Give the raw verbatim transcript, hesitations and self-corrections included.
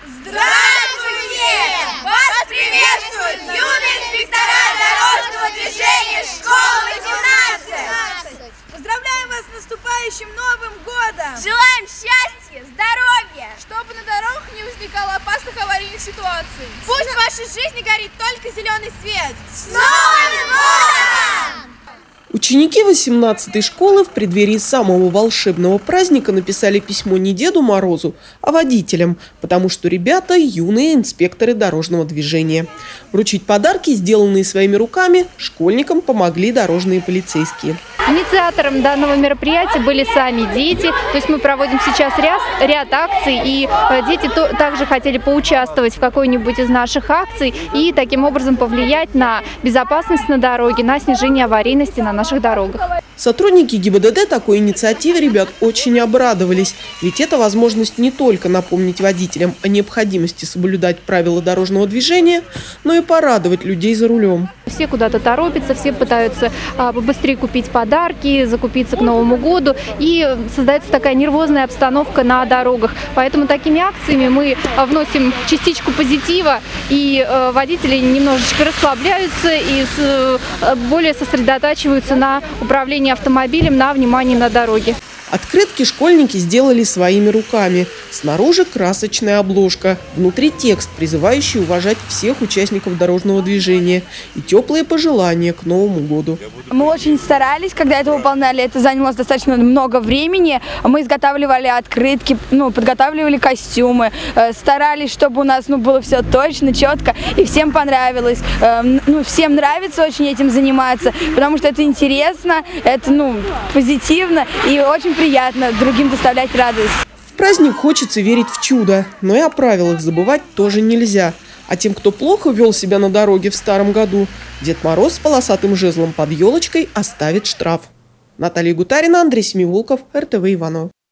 Здравствуйте! Вас приветствуют юные инспектора дорожного движения школы семнадцать! Поздравляем вас с наступающим Новым годом! Желаем счастья, здоровья! Чтобы на дорогах не возникало опасных аварийных ситуаций. Пусть в вашей жизни горит только зеленый свет! С Новым годом! Ученики восемнадцатой школы в преддверии самого волшебного праздника написали письмо не Деду Морозу, а водителям, потому что ребята – юные инспекторы дорожного движения. Вручить подарки, сделанные своими руками, школьникам помогли дорожные полицейские. Инициатором данного мероприятия были сами дети. То есть мы проводим сейчас ряд, ряд акций, и дети то, также хотели поучаствовать в какой-нибудь из наших акций и таким образом повлиять на безопасность на дороге, на снижение аварийности на наших дорогах. Сотрудники ГИБДД такой инициативе ребят очень обрадовались, ведь это возможность не только напомнить водителям о необходимости соблюдать правила дорожного движения, но и порадовать людей за рулем. Все куда-то торопятся, все пытаются а, побыстрее купить подарки, закупиться к Новому году, и создается такая нервозная обстановка на дорогах. Поэтому такими акциями мы вносим частичку позитива, и а, водители немножечко расслабляются и с, а, более сосредотачиваются на управлении автомобилем, на внимании на дороге. Открытки школьники сделали своими руками. Снаружи красочная обложка, внутри текст, призывающий уважать всех участников дорожного движения, и теплые пожелания к Новому году. Мы очень старались, когда это выполняли, это заняло достаточно много времени. Мы изготавливали открытки, ну, подготавливали костюмы, э, старались, чтобы у нас ну, было все точно, четко, и всем понравилось. Э, ну, всем нравится очень этим заниматься, потому что это интересно, это ну, позитивно и очень приятно другим доставлять радость. В праздник хочется верить в чудо, но и о правилах забывать тоже нельзя. А тем, кто плохо вел себя на дороге в старом году, Дед Мороз с полосатым жезлом под елочкой оставит штраф. Наталья Гутарина, Андрей Семиволков, эр тэ вэ Иваново.